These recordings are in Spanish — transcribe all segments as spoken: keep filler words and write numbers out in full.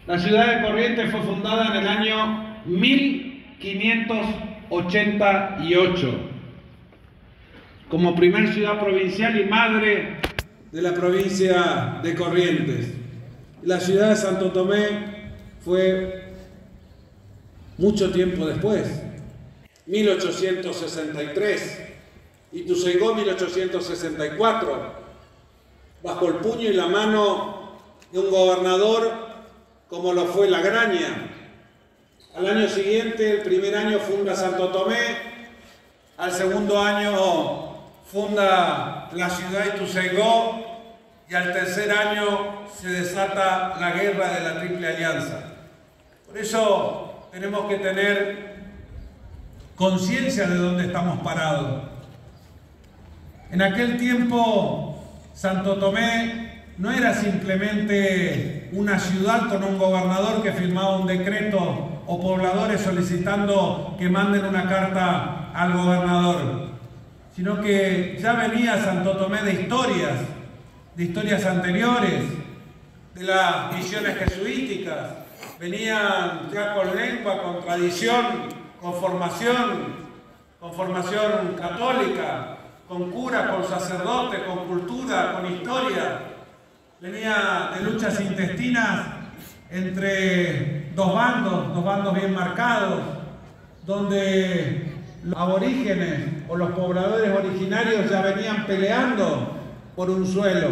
La ciudad de Corrientes fue fundada en el año mil quinientos ochenta y ocho como primer ciudad provincial y madre de la provincia de Corrientes. La ciudad de Santo Tomé fue mucho tiempo después, mil ochocientos sesenta y tres, Ituzaingó mil ochocientos sesenta y cuatro, bajo el puño y la mano de un gobernador como lo fue Lagraña. Al año siguiente, el primer año, funda Santo Tomé, al segundo año funda la ciudad de Ituzaingó y al tercer año se desata la guerra de la Triple Alianza. Por eso tenemos que tener conciencia de dónde estamos parados. En aquel tiempo, Santo Tomé no era simplemente una ciudad con un gobernador que firmaba un decreto o pobladores solicitando que manden una carta al gobernador, sino que ya venía Santo Tomé de historias, de historias anteriores, de las misiones jesuíticas, venían ya con lengua, con tradición, con formación, con formación católica, con cura, con sacerdote, con cultura, con historia. Venía de luchas intestinas entre dos bandos, dos bandos bien marcados, donde los aborígenes o los pobladores originarios ya venían peleando por un suelo.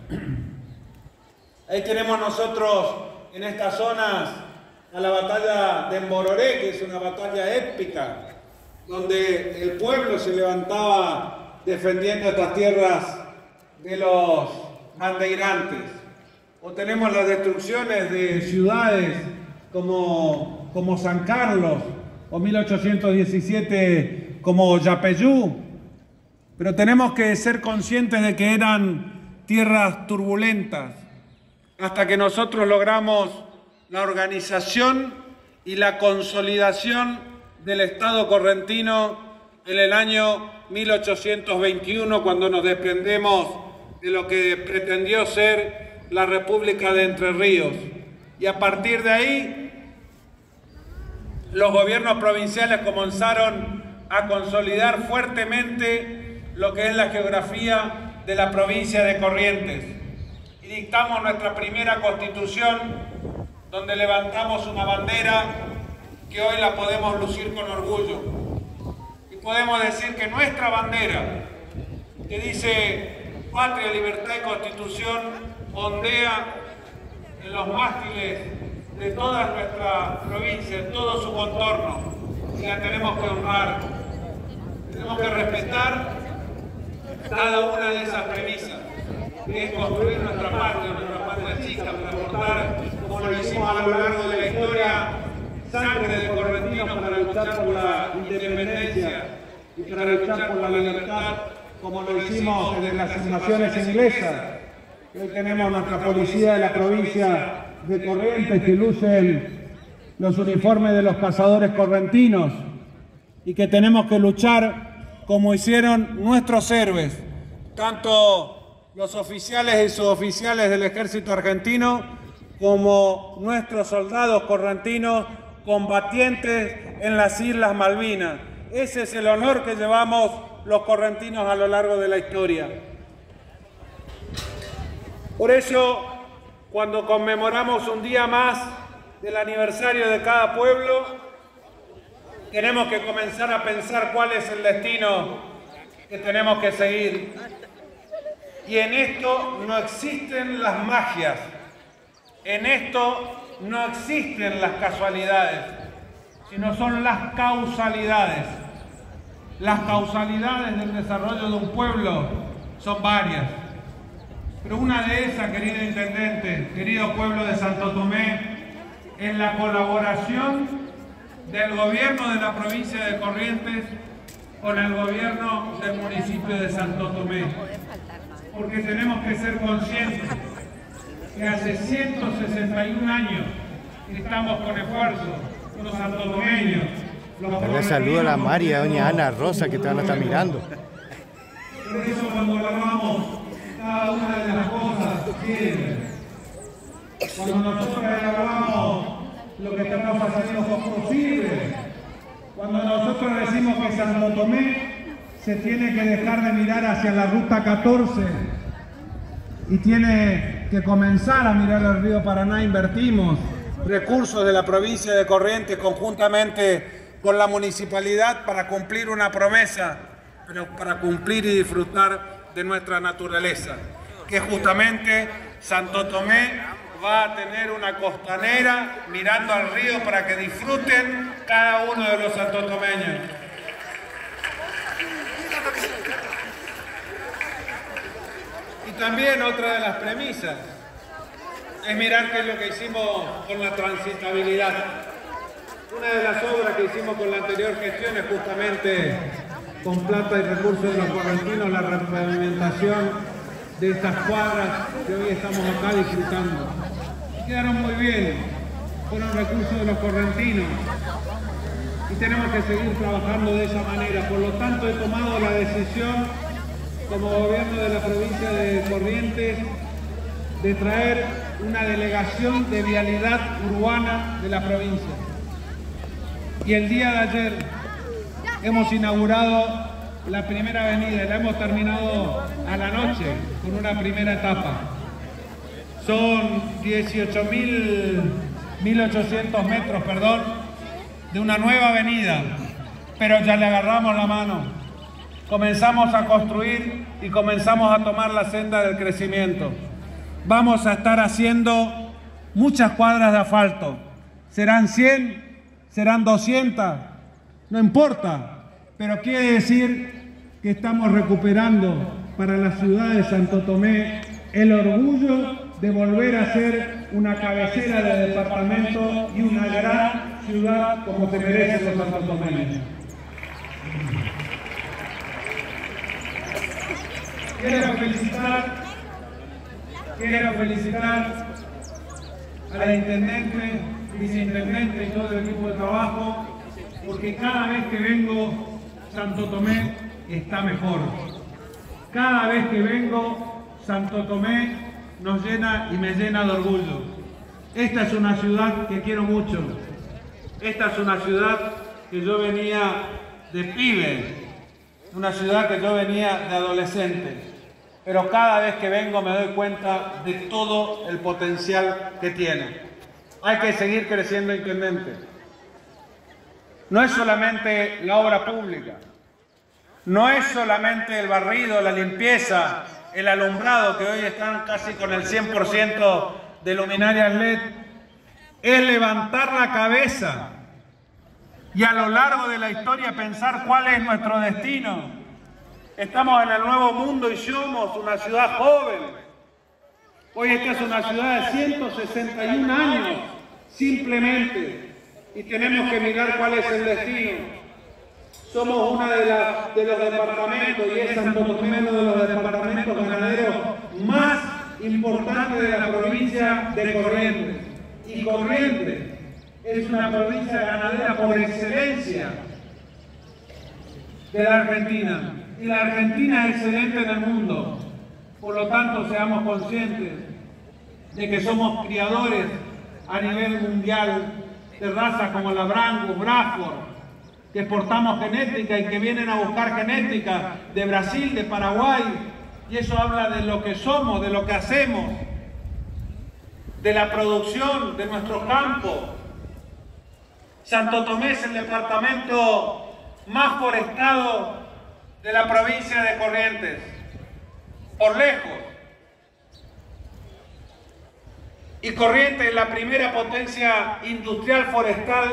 Ahí tenemos nosotros en estas zonas a la batalla de Mbororé, que es una batalla épica, donde el pueblo se levantaba defendiendo estas tierras de los bandeirantes. O tenemos las destrucciones de ciudades como, como San Carlos, o mil ochocientos diecisiete como Yapeyú, pero tenemos que ser conscientes de que eran tierras turbulentas, hasta que nosotros logramos la organización y la consolidación del Estado correntino en el año mil ochocientos veintiuno, cuando nos desprendemos de lo que pretendió ser la República de Entre Ríos. Y a partir de ahí, los gobiernos provinciales comenzaron a consolidar fuertemente lo que es la geografía de la provincia de Corrientes. Y dictamos nuestra primera constitución, donde levantamos una bandera que hoy la podemos lucir con orgullo. Y podemos decir que nuestra bandera, que dice Patria, Libertad y Constitución, ondea en los mástiles de toda nuestra provincia, en todo su contorno, y la tenemos que honrar. Tenemos que respetar cada una de esas premisas, que es construir nuestra patria, nuestra patria chica, para aportar, como lo hicimos a lo largo de la historia, sangre de correntinos para luchar por la independencia y para luchar por la libertad, como lo hicimos desde las invasiones inglesas. Hoy tenemos nuestra policía de la provincia de Corrientes que lucen los uniformes de los cazadores correntinos y que tenemos que luchar como hicieron nuestros héroes, tanto los oficiales y suboficiales del ejército argentino como nuestros soldados correntinos combatientes en las Islas Malvinas. Ese es el honor que llevamos los correntinos a lo largo de la historia. Por eso, cuando conmemoramos un día más del aniversario de cada pueblo, tenemos que comenzar a pensar cuál es el destino que tenemos que seguir. Y en esto no existen las magias, en esto no existen las casualidades, sino son las causalidades. Las causalidades del desarrollo de un pueblo son varias. Pero una de esas, querido intendente, querido pueblo de Santo Tomé, es la colaboración del gobierno de la provincia de Corrientes con el gobierno del municipio de Santo Tomé. Porque tenemos que ser conscientes que hace ciento sesenta y un años que estamos con esfuerzo, los santotomeños. Le saludo a la María, doña Ana Rosa, que te van a estar mirando. Por eso cuando hablamos cada una de las cosas, cuando nosotros hablamos lo que estamos haciendo es posible. Cuando nosotros decimos que Santo Tomé se tiene que dejar de mirar hacia la ruta catorce y tiene que comenzar a mirar el río Paraná, invertimos recursos de la provincia de Corrientes conjuntamente con la municipalidad para cumplir una promesa, pero para cumplir y disfrutar de nuestra naturaleza, que justamente Santo Tomé va a tener una costanera mirando al río para que disfruten cada uno de los santotomeños. Y también otra de las premisas es mirar qué es lo que hicimos con la transitabilidad. Una de las obras que hicimos con la anterior gestión es justamente con plata y recursos de los correntinos la repavimentación de estas cuadras que hoy estamos acá disfrutando. Quedaron muy bien, fueron recursos de los correntinos y tenemos que seguir trabajando de esa manera. Por lo tanto, he tomado la decisión como gobierno de la provincia de Corrientes de traer una delegación de vialidad urbana de la provincia. Y el día de ayer hemos inaugurado la primera avenida y la hemos terminado a la noche con una primera etapa. Son dieciocho mil ochocientos metros, perdón, de una nueva avenida, pero ya le agarramos la mano. Comenzamos a construir y comenzamos a tomar la senda del crecimiento. Vamos a estar haciendo muchas cuadras de asfalto. ¿Serán cien? ¿Serán doscientas? No importa, pero quiere decir que estamos recuperando para la ciudad de Santo Tomé el orgullo de volver a ser una cabecera de departamento y una gran ciudad como se merecen los santotomeños. Quiero felicitar, quiero felicitar al intendente, viceintendente y todo el equipo de trabajo, porque cada vez que vengo, Santo Tomé está mejor. Cada vez que vengo, Santo Tomé nos llena y me llena de orgullo. Esta es una ciudad que quiero mucho. Esta es una ciudad que yo venía de pibe, una ciudad que yo venía de adolescente. Pero cada vez que vengo me doy cuenta de todo el potencial que tiene. Hay que seguir creciendo, intendente. No es solamente la obra pública, no es solamente el barrido, la limpieza, el alumbrado, que hoy están casi con el cien por ciento de luminarias L E D, es levantar la cabeza y a lo largo de la historia pensar cuál es nuestro destino. Estamos en el nuevo mundo y somos una ciudad joven. Hoy esta es una ciudad de ciento sesenta y un años, simplemente, y tenemos que mirar cuál es el destino. Somos uno de, la, de los departamentos, y es Santo Tomé uno de los departamentos ganaderos más importantes de la provincia de Corrientes. Y Corrientes es una provincia ganadera por excelencia de la Argentina. Y la Argentina es excelente en el mundo. Por lo tanto, seamos conscientes de que somos criadores a nivel mundial de razas como la Brangus, Braford, que exportamos genética y que vienen a buscar genética de Brasil, de Paraguay, y eso habla de lo que somos, de lo que hacemos, de la producción de nuestro campo. Santo Tomé es el departamento más forestado de la provincia de Corrientes, por lejos. Y Corrientes es la primera potencia industrial forestal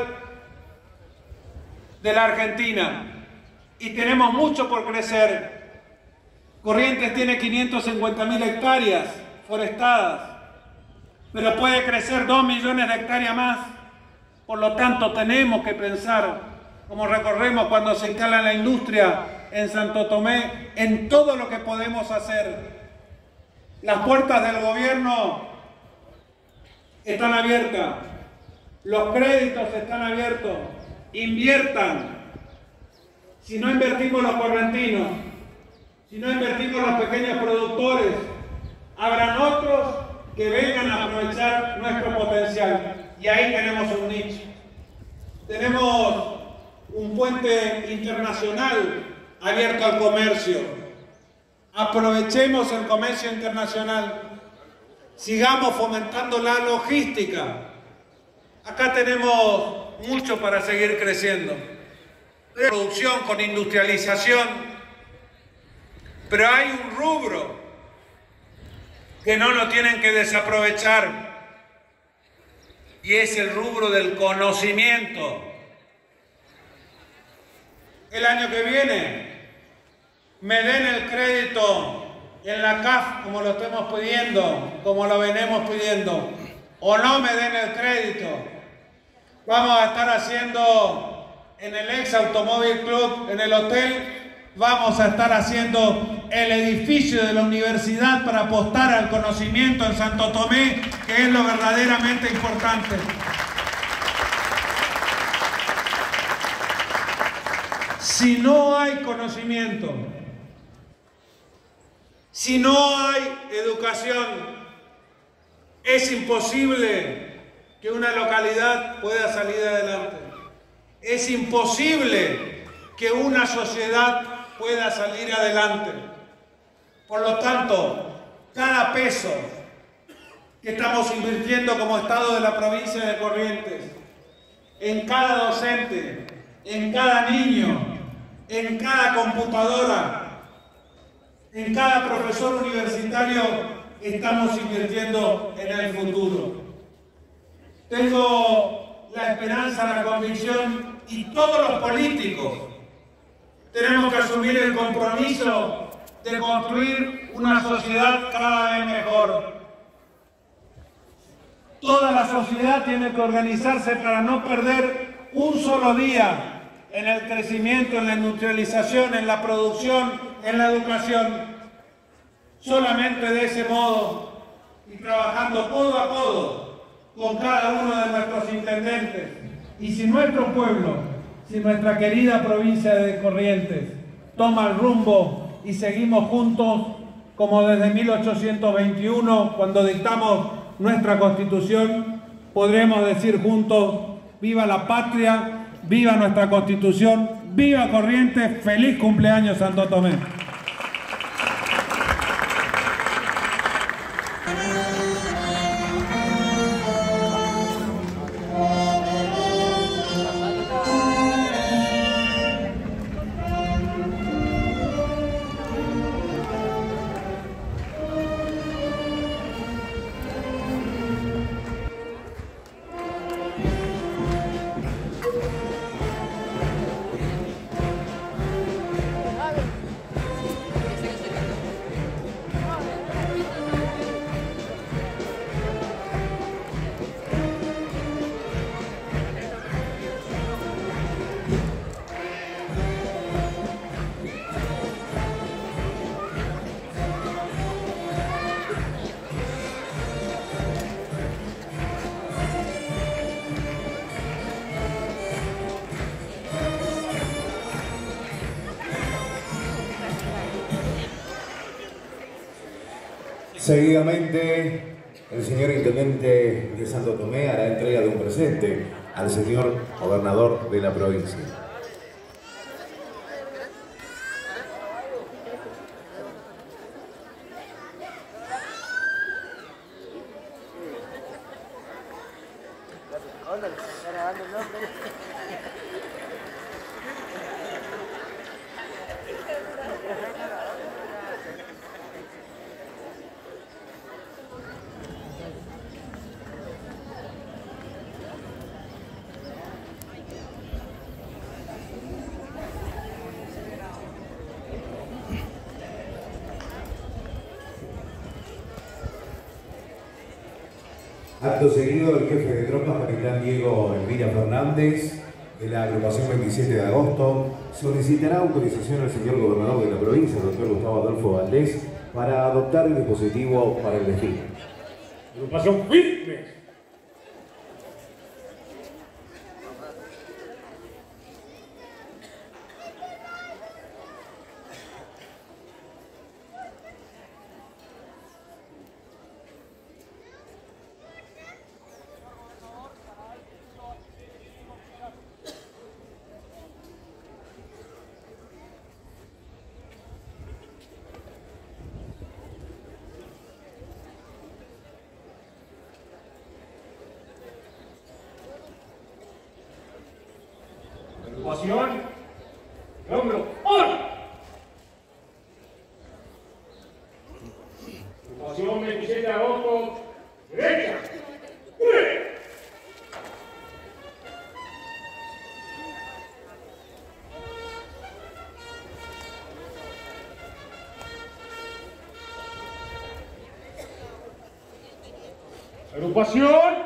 de la Argentina y tenemos mucho por crecer. Corrientes tiene quinientas cincuenta mil hectáreas forestadas, pero puede crecer dos millones de hectáreas más. Por lo tanto, tenemos que pensar, como recorremos cuando se instala la industria en Santo Tomé, en todo lo que podemos hacer. Las puertas del gobierno están abiertas, los créditos están abiertos. Inviertan. Si no invertimos los correntinos, si no invertimos los pequeños productores, habrán otros que vengan a aprovechar nuestro potencial. social. Y ahí tenemos un nicho. Tenemos un puente internacional abierto al comercio. Aprovechemos el comercio internacional. Sigamos fomentando la logística. Acá tenemos mucho para seguir creciendo. Producción con industrialización. Pero hay un rubro que no lo tienen que desaprovechar. Y es el rubro del conocimiento. El año que viene me den el crédito en la C A F como lo estemos pidiendo, como lo venimos pidiendo, o no me den el crédito. Vamos a estar haciendo en el ex Automóvil Club, en el hotel, vamos a estar haciendo el edificio de la universidad para apostar al conocimiento en Santo Tomé, que es lo verdaderamente importante. Si no hay conocimiento, si no hay educación, es imposible que una localidad pueda salir adelante. Es imposible que una sociedad pueda salir adelante. Por lo tanto, cada peso que estamos invirtiendo como Estado de la provincia de Corrientes, en cada docente, en cada niño, en cada computadora, en cada profesor universitario, estamos invirtiendo en el futuro. Tengo la esperanza, la convicción, y todos los políticos tenemos que asumir el compromiso de construir una sociedad cada vez mejor. Toda la sociedad tiene que organizarse para no perder un solo día en el crecimiento, en la industrialización, en la producción, en la educación. Solamente de ese modo, y trabajando codo a codo con cada uno de nuestros intendentes, y si nuestro pueblo, si nuestra querida provincia de Corrientes toma el rumbo y seguimos juntos, como desde mil ochocientos veintiuno, cuando dictamos nuestra Constitución, podremos decir juntos: ¡viva la patria! ¡Viva nuestra Constitución! ¡Viva Corrientes! ¡Feliz cumpleaños Santo Tomé! Seguidamente, el señor Intendente de Santo Tomé hará entrega de un presente al señor Gobernador de la provincia. Acto seguido, el jefe de tropas, capitán Diego Elvira Fernández, de la agrupación veintisiete de agosto, solicitará autorización al señor gobernador de la provincia, el doctor Gustavo Adolfo Valdés, para adoptar el dispositivo para el desfile. Agrupación firme. Agrupación número uno. Agrupación veintisiete de agosto, derecha. ¡Uy! Agrupación